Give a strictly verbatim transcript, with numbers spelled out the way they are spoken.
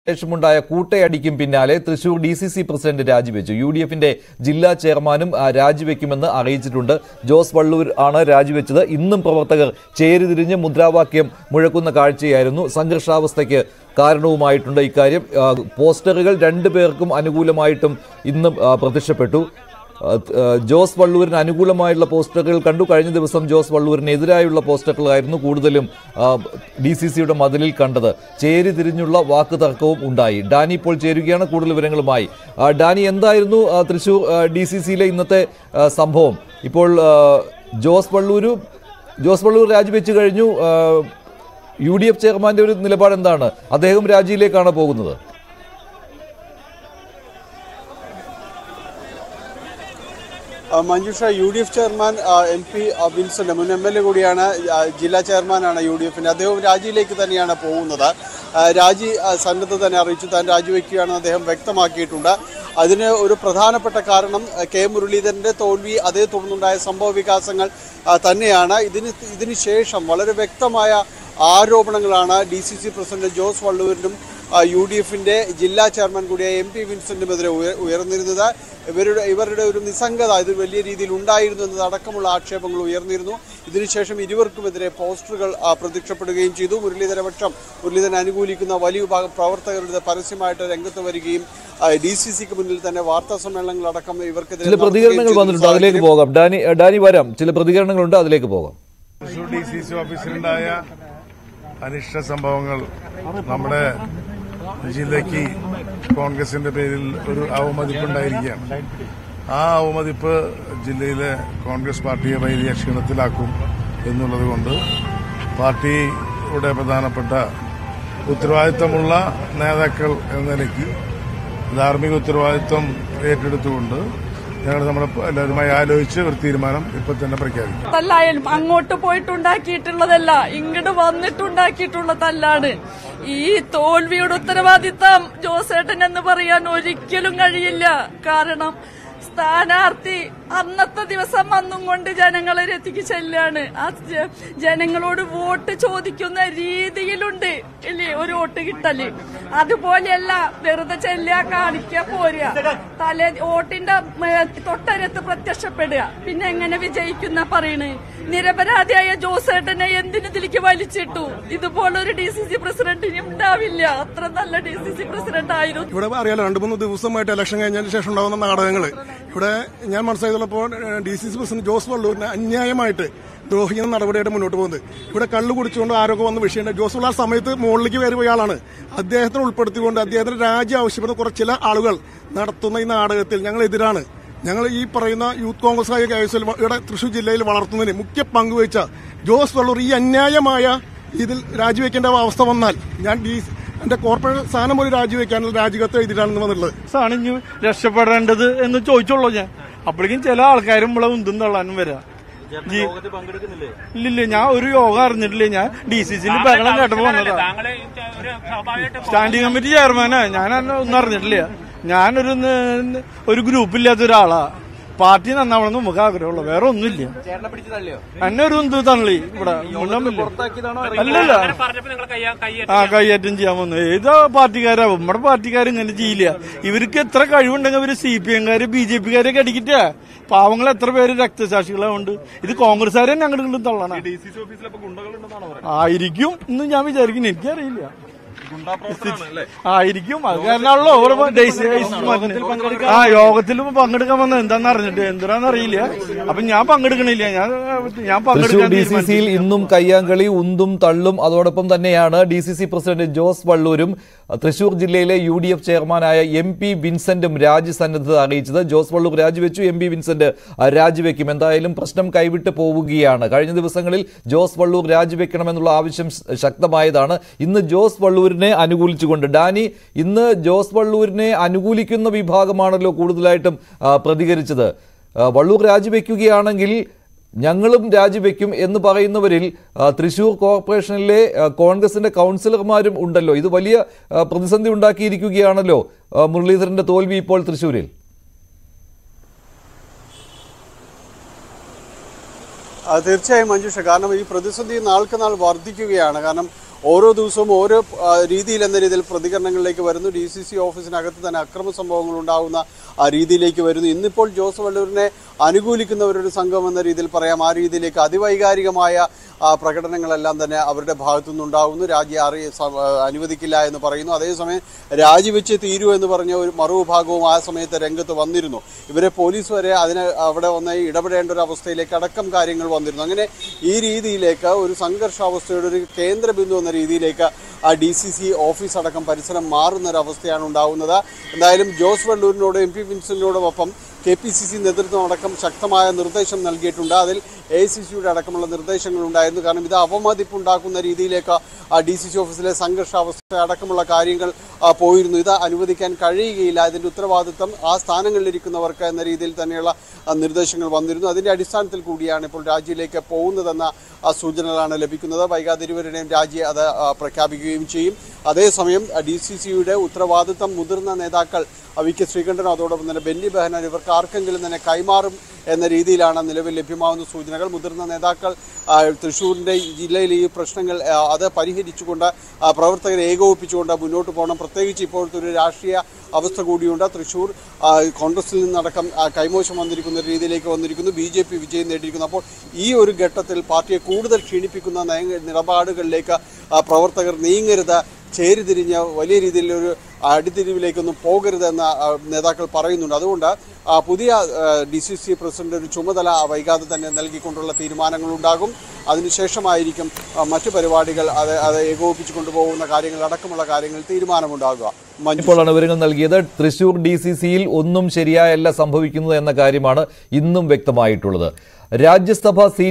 ശേഷമുണ്ടായ കൂട്ടയടിക്കും പിന്നാലെ Thrissur D C C president രാജിവെച്ചു. യു ഡി എഫിന്റെ ജില്ലാ ചെയർമാനും രാജിവെക്കുമെന്ന് അറിയിച്ചിട്ടുണ്ട്. ജോസ് വള്ളൂർ ആണ് രാജിവെച്ചത്. ഇന്നും പ്രവർത്തകർ ചേരിതിരിഞ്ഞ് മുദ്രാവാക്യം മുഴക്കുന്ന കാഴ്ചയായിരുന്നു. സംഘർഷാവസ്ഥയ്ക്ക് കാരണവുമായിട്ടുണ്ട് ഇക്കാര്യം. പോസ്റ്ററുകൾ രണ്ടു പേർക്കും അനുകൂലമായിട്ടും ഇന്നും പ്രത്യക്ഷപ്പെട്ടു. ജോസ് വള്ളൂരിന് അനുകൂലമായുള്ള പോസ്റ്ററുകൾ കണ്ടു. കഴിഞ്ഞ ദിവസം ജോസ് വള്ളൂരിനെതിരായുള്ള പോസ്റ്ററുകളായിരുന്നു കൂടുതലും ഡി സി സിയുടെ മതിലിൽ കണ്ടത്. ചേരി തിരിഞ്ഞുള്ള വാക്ക് തർക്കവും ഉണ്ടായി. ഡാനി ഇപ്പോൾ ചേരുകയാണ് കൂടുതൽ വിവരങ്ങളുമായി. ഡാനി, എന്തായിരുന്നു തൃശൂർ ഡി സി സിയിലെ ഇന്നത്തെ സംഭവം? ഇപ്പോൾ ജോസ് വള്ളൂരു ജോസ് വള്ളൂർ രാജിവെച്ചു കഴിഞ്ഞു. യു ഡി എഫ് ചെയർമാന്റെ ഒരു നിലപാട് എന്താണ്? അദ്ദേഹം രാജിയിലേക്കാണ് പോകുന്നത്. Manjusha, U D F chairman M P Vincent, മുൻ എം എൽ എ കൂടിയാണ്, ജില്ലാ ചെയർമാനാണ് യു ഡി എഫിൻ്റെ. അദ്ദേഹം രാജിയിലേക്ക് തന്നെയാണ് പോകുന്നത്. രാജി സന്നദ്ധ തന്നെ അറിയിച്ചു. താൻ രാജിവെക്കുകയാണെന്ന് അദ്ദേഹം വ്യക്തമാക്കിയിട്ടുണ്ട്. അതിന് ഒരു പ്രധാനപ്പെട്ട കാരണം കെ മുരളീധരൻ്റെ തോൽവി, അതേ തുടർന്നുണ്ടായ സംഭവ വികാസങ്ങൾ തന്നെയാണ്. ഇതിന് ഇതിന് ശേഷം വളരെ വ്യക്തമായ ആരോപണങ്ങളാണ് D C C president Jose വള്ളൂരിനും യു ഡി എഫിൻ്റെ ജില്ലാ ചെയർമാൻ കൂടിയായ എം പി വിൻസെന്റിനുമെതിരെ ഉയർന്നിരുന്നത്. ഇവരുടെ ഇവരുടെ ഒരു നിസ്സംഗത ഇത് വലിയ രീതിയിൽ ഉണ്ടായിരുന്നു എന്നതടക്കമുള്ള ആക്ഷേപങ്ങൾ ഉയർന്നിരുന്നു. ഇതിനുശേഷം ഇരുവർക്കുമെതിരെ പോസ്റ്ററുകൾ പ്രത്യക്ഷപ്പെടുകയും ചെയ്തു. മുരളീധരപക്ഷം മുരളീധരൻ അനുകൂലിക്കുന്ന വലിയ വിഭാഗം പ്രവർത്തകരുടെ പരസ്യമായിട്ട് രംഗത്ത് വരികയും ഡി സി സിക്ക് മുന്നിൽ തന്നെ വാർത്താ സമ്മേളനങ്ങളടക്കം ഇവർക്കെതിരെ ചില പ്രതികരണങ്ങൾ വന്നിട്ടുണ്ട്. അതിലേക്ക് പോകാം. ഡാനി ഡാനി വരാം. ചില പ്രതികരണങ്ങളുണ്ട്, അതിലേക്ക് പോകാം. ഡി സി സി ഓഫീസിലുണ്ടായ അനിഷ്ട സംഭവങ്ങൾ നമ്മുടെ ജില്ലയ്ക്ക് കോൺഗ്രസിന്റെ പേരിൽ ഒരു അവമതിപ്പുണ്ടായിരിക്കുകയാണ്. ആ അവമതിപ്പ് ജില്ലയിലെ കോൺഗ്രസ് പാർട്ടിയെ വലിയ ക്ഷീണത്തിലാക്കും എന്നുള്ളത് കൊണ്ട് പാർട്ടിയുടെ പ്രധാനപ്പെട്ട ഉത്തരവാദിത്തമുള്ള നേതാക്കൾ എന്ന നിലയ്ക്ക് ധാർമ്മിക ഉത്തരവാദിത്തം ഏറ്റെടുത്തുകൊണ്ട് ഞങ്ങൾ നമ്മുടെ എല്ലാവരുമായി ആലോചിച്ച് ഒരു തീരുമാനം ഇപ്പൊ തന്നെ പ്രഖ്യാപിക്കും. തല്ലായാലും അങ്ങോട്ട് പോയിട്ടുണ്ടാക്കിയിട്ടുള്ളതല്ല, ഇങ്ങോട്ട് വന്നിട്ടുണ്ടാക്കിയിട്ടുള്ള തല്ലാണ്. ഈ തോൽവിയുടെ ഉത്തരവാദിത്തം ജോസേട്ടൻ എന്ന് പറയാൻ ഒരിക്കലും കഴിയില്ല. കാരണം സ്ഥാനാർത്ഥി അന്നത്തെ ദിവസം വന്നും കൊണ്ട് ജനങ്ങളെ രത്തിക്ക് ചെല്ലാണ്. ആ ജനങ്ങളോട് വോട്ട് ചോദിക്കുന്ന രീതിയിലുണ്ട് ഇല്ലേ ഒരു വോട്ട് കിട്ടല്. അതുപോലെയല്ല വെറുതെ ചെല്ലുക, കാണിക്കുക, പോരുക, തലേ വോട്ടിന്റെ തൊട്ടരത്ത് പ്രത്യക്ഷപ്പെടുക. പിന്നെ എങ്ങനെ വിജയിക്കുന്ന പറയണ്? നിരപരാധിയായ ജോസേട്ടനെ എന്തിനിതിലേക്ക് വലിച്ചിട്ടു? ഇതുപോലൊരു ഡി സി സി പ്രസിഡന്റിന് ഉണ്ടാവില്ല. അത്ര നല്ല ഡി സി സി പ്രസിഡന്റ് ആയിരുന്നു. ഇവിടെ അറിയാലോ, രണ്ടു മൂന്ന് ദിവസമായിട്ട് ഇലക്ഷൻ കഴിഞ്ഞതിന് ശേഷം ഉണ്ടാകുന്ന നാടകങ്ങള് ഇവിടെ ഞാൻ മനസ്സിലായതുള്ളപ്പോൾ D C C president Jose വള്ളൂരിനെ അന്യായമായിട്ട് ദ്രോഹിക്കുന്ന നടപടിയായിട്ട് മുന്നോട്ട് പോകുന്നത്. ഇവിടെ കള്ളു കുടിച്ചുകൊണ്ട് ആരോഗ്യം വന്ന വിഷയമുണ്ട്. ജോസ് വള്ളൂർ ആ സമയത്ത് മുകളിലേക്ക് കയറി പോയ ആളാണ്. അദ്ദേഹത്തിന് ഉൾപ്പെടുത്തിക്കൊണ്ട് അദ്ദേഹത്തിന്റെ രാജി ആവശ്യപ്പെടുന്ന കുറച്ച് ചില ആളുകൾ നടത്തുന്ന ഈ നാടകത്തിൽ ഞങ്ങൾ എതിരാണ്. ഞങ്ങൾ ഈ പറയുന്ന യൂത്ത് കോൺഗ്രസ് ആയ കേസിൽ ഇവിടെ തൃശൂർ ജില്ലയിൽ വളർത്തുന്നതിന് മുഖ്യ പങ്കുവഹിച്ച ജോസ് വള്ളൂർ ഈ അന്യായമായ ഇതിൽ രാജിവെക്കേണ്ട അവസ്ഥ വന്നാൽ ഞാൻ ഡി എന്റെ കോർപ്പറേറ്റ് സ്ഥാനം പോലും രാജിവെക്കാനുള്ള രാജികത്ത് എഴുതിയിട്ടാണെന്ന് വന്നിട്ടുള്ളത്. സാണ് ഇനി രക്ഷപ്പെടേണ്ടത് എന്ന് ചോദിച്ചോളൂ ഞാൻ. അപ്പോഴേക്കും ചില ആൾക്കാരും ഇവിടെ ഉന്തും തള്ളാനും വരാം. ഇല്ലില്ല, ഞാൻ ഒരു യോഗം അറിഞ്ഞിട്ടില്ല. ഞാൻ ഡി സി സിയിൽ ബഹളം കേട്ടപ്പോ വന്നതാ. സ്റ്റാൻഡിംഗ് കമ്മിറ്റി ചെയർമാനാ. ഞാൻ ഒന്നും അറിഞ്ഞിട്ടില്ല. ഞാനൊരു ഒരു ഗ്രൂപ്പില്ലാത്ത ഒരാളാ. പാർട്ടി നന്നാവണം നമുക്ക് ആഗ്രഹമുള്ള, വേറെ ഒന്നുമില്ല. എന്നെ ഒരു എന്ത് തള്ളി ഇവിടെ അല്ലല്ല. ആ കയ്യേറ്റം ചെയ്യാൻ വന്നു. ഏതാ പാർട്ടിക്കാരാ? നമ്മുടെ പാർട്ടിക്കാർ ഇങ്ങനെ ചെയ്യില്ല. ഇവർക്ക് എത്ര കഴിവുണ്ടെങ്കിൽ ഇവര് സി പി എംകാര് ബി ജെ പിക്കാരൊക്കെ അടിക്കിട്ടേ. പാവങ്ങൾ എത്ര പേര് രക്തസാക്ഷികളുണ്ട്. ഇത് കോൺഗ്രസ്സുകാരെ ഞങ്ങളുടെ തള്ളണം ആയിരിക്കും എന്ന് ഞാൻ വിചാരിക്കുന്നു. എനിക്കറിയില്ല, ആയിരിക്കും. അത് കാരണമാണല്ലോ ആ യോഗത്തിൽ പങ്കെടുക്കാൻ വന്നത്. എന്താന്ന് അറിഞ്ഞിട്ട് എന്തിനാന്ന് അറിയില്ല. അപ്പൊ ഞാൻ പങ്കെടുക്കണില്ല. ഞാൻ ഞാൻ പങ്കെടുക്കാൻ ഡി സി സിയിൽ ഇന്നും കയ്യാങ്കളി, ഉന്തും തള്ളും. അതോടൊപ്പം തന്നെയാണ് D C C president Jose വള്ളൂരും തൃശൂർ ജില്ലയിലെ യു ഡി എഫ് ചെയർമാനായ എം പി വിൻസെന്റും രാജിസന്നദ്ധത അറിയിച്ചത്. ജോസ് വള്ളൂർ രാജിവെച്ചു, എം പി വിൻസെന്റ് രാജിവെക്കും. എന്തായാലും പ്രശ്നം കൈവിട്ട് പോവുകയാണ്. കഴിഞ്ഞ ദിവസങ്ങളിൽ ജോസ് വള്ളൂർ രാജിവെക്കണമെന്നുള്ള ആവശ്യം ശക്തമായതാണ്. ഇന്ന് ജോസ് വള്ളൂരിനെ അനുകൂലിച്ചുകൊണ്ട് ഡാനി, ഇന്ന് ജോസ് വള്ളൂരിനെ അനുകൂലിക്കുന്ന വിഭാഗമാണല്ലോ കൂടുതലായിട്ടും പ്രതികരിച്ചത്. വള്ളൂർ രാജിവെക്കുകയാണെങ്കിൽ ഞങ്ങളും രാജിവെക്കും എന്ന് പറയുന്നവരിൽ തൃശൂർ കോർപ്പറേഷനിലെ കോൺഗ്രസിന്റെ കൗൺസിലർമാരും ഉണ്ടല്ലോ. ഇത് വലിയ പ്രതിസന്ധി ഉണ്ടാക്കിയിരിക്കുകയാണല്ലോ മുരളീധരന്റെ തോൽവി ഇപ്പോൾ തൃശൂരിൽ. തീർച്ചയായും മഞ്ജുഷ, കാരണം ഈ പ്രതിസന്ധി നാൾക്ക് നാൾ വർദ്ധിക്കുകയാണ്. കാരണം ഓരോ ദിവസവും ഓരോ ആ, രീതിയിൽ എന്ന രീതിയിൽ പ്രതികരണങ്ങളിലേക്ക് വരുന്നു. ഡി സി സി ഓഫീസിനകത്ത് തന്നെ അക്രമ സംഭവങ്ങൾ ഉണ്ടാകുന്ന ആ രീതിയിലേക്ക് വരുന്നു. ഇന്നിപ്പോൾ ജോസ് വള്ളൂരിനെ അനുകൂലിക്കുന്നവരൊരു സംഘം എന്ന രീതിയിൽ പറയാം. ആ രീതിയിലേക്ക് അതിവൈകാരികമായ ആ പ്രകടനങ്ങളെല്ലാം തന്നെ അവരുടെ ഭാഗത്തു നിന്നുണ്ടാകുന്നു. രാജി അറി അനുവദിക്കില്ല എന്ന് പറയുന്നു. അതേസമയം രാജിവെച്ച് തീരൂ എന്ന് പറഞ്ഞ ഒരു മറുവിഭാഗവും ആ സമയത്ത് രംഗത്ത് വന്നിരുന്നു. ഇവരെ പോലീസ് വരെ അതിന് അവിടെ വന്ന് ഇടപെടേണ്ട ഒരു അവസ്ഥയിലേക്ക് അടക്കം കാര്യങ്ങൾ വന്നിരുന്നു. അങ്ങനെ ഈ രീതിയിലേക്ക് ഒരു സംഘർഷാവസ്ഥയുടെ ഒരു കേന്ദ്ര ബിന്ദു എന്ന രീതിയിലേക്ക് ആ ഡി സി സി ഓഫീസ് അടക്കം പരിസരം മാറുന്നൊരവസ്ഥയാണ് ഉണ്ടാകുന്നത്. എന്തായാലും ജോസ് വള്ളൂരിനോട് എം പി വിൻസെന്റിനോടൊപ്പം കെ പി സി സി നേതൃത്വം അടക്കം ശക്തമായ നിർദ്ദേശം നൽകിയിട്ടുണ്ട്. അതിൽ എ ഐ സി സിയുടെ അടക്കമുള്ള നിർദ്ദേശങ്ങൾ ഉണ്ടായിരുന്നു. കാരണം ഇത് അവമതിപ്പുണ്ടാക്കുന്ന രീതിയിലേക്ക് ആ ഡി സി സി ഓഫീസിലെ സംഘർഷാവസ്ഥ അടക്കമുള്ള കാര്യങ്ങൾ പോയിരുന്നു. ഇത് അനുവദിക്കാൻ കഴിയുകയില്ല, ഇതിൻ്റെ ഉത്തരവാദിത്വം ആ സ്ഥാനങ്ങളിലിരിക്കുന്നവർക്ക് എന്ന രീതിയിൽ തന്നെയുള്ള നിർദ്ദേശങ്ങൾ വന്നിരുന്നു. അതിൻ്റെ അടിസ്ഥാനത്തിൽ കൂടിയാണ് ഇപ്പോൾ രാജിയിലേക്ക് പോകുന്നതെന്ന സൂചനകളാണ് ലഭിക്കുന്നത്. വൈകാതെ ഇരുവരുടെയും രാജി അത് പ്രഖ്യാപിക്കുകയും ചെയ്യും. അതേസമയം ഡി സി സിയുടെ ഉത്തരവാദിത്വം മുതിർന്ന നേതാക്കൾ വി കെ ശ്രീകണ്ഠനും അതോടൊപ്പം തന്നെ ബെന്നി ബെഹനാൻ ഇവർക്ക് ആർക്കെങ്കിലും തന്നെ കൈമാറും എന്ന രീതിയിലാണ് നിലവിൽ ലഭ്യമാകുന്ന സൂചനകൾ. മുതിർന്ന നേതാക്കൾ തൃശ്ശൂരിൻ്റെ ജില്ലയിൽ ഈ പ്രശ്നങ്ങൾ അത് പരിഹരിച്ചുകൊണ്ട് പ്രവർത്തകരെ ഏകോപിപ്പിച്ചുകൊണ്ട് മുന്നോട്ട് പോകണം. പ്രത്യേകിച്ച് ഇപ്പോഴത്തെ ഒരു രാഷ്ട്രീയ അവസ്ഥ കൂടിയുണ്ട്. തൃശ്ശൂർ കോൺഗ്രസിൽ നിന്നടക്കം കൈമോശം വന്നിരിക്കുന്ന രീതിയിലേക്ക് വന്നിരിക്കുന്നു. ബി ജെ പി വിജയം നേടിയിരിക്കുന്നു. അപ്പോൾ ഈ ഒരു ഘട്ടത്തിൽ പാർട്ടിയെ കൂടുതൽ ക്ഷീണിപ്പിക്കുന്ന നിലപാടുകളിലേക്ക് പ്രവർത്തകർ നീങ്ങരുത്, ചേരിതിരിഞ്ഞ് വലിയ രീതിയിലൊരു അടിതിരിവിലേക്കൊന്നും പോകരുതെന്ന് നേതാക്കൾ പറയുന്നുണ്ട്. അതുകൊണ്ട് പുതിയ ഡി സി സി പ്രസിഡന്റ് ഒരു ചുമതല വൈകാതെ തന്നെ നൽകിക്കൊണ്ടുള്ള തീരുമാനങ്ങളുണ്ടാകും. അതിനുശേഷമായിരിക്കും മറ്റു പരിപാടികൾ അത് അത് ഏകോപിപ്പിച്ചു കൊണ്ടുപോകുന്ന കാര്യങ്ങൾ അടക്കമുള്ള കാര്യങ്ങൾ തീരുമാനമുണ്ടാകുക. ഇപ്പോഴാണ് വിവരങ്ങൾ നൽകിയത്. തൃശൂർ ഡി സി സിയിൽ ഒന്നും ശരിയായല്ല സംഭവിക്കുന്നത് എന്ന കാര്യമാണ് ഇന്നും വ്യക്തമായിട്ടുള്ളത്. രാജ്യസഭ സീറ്റ്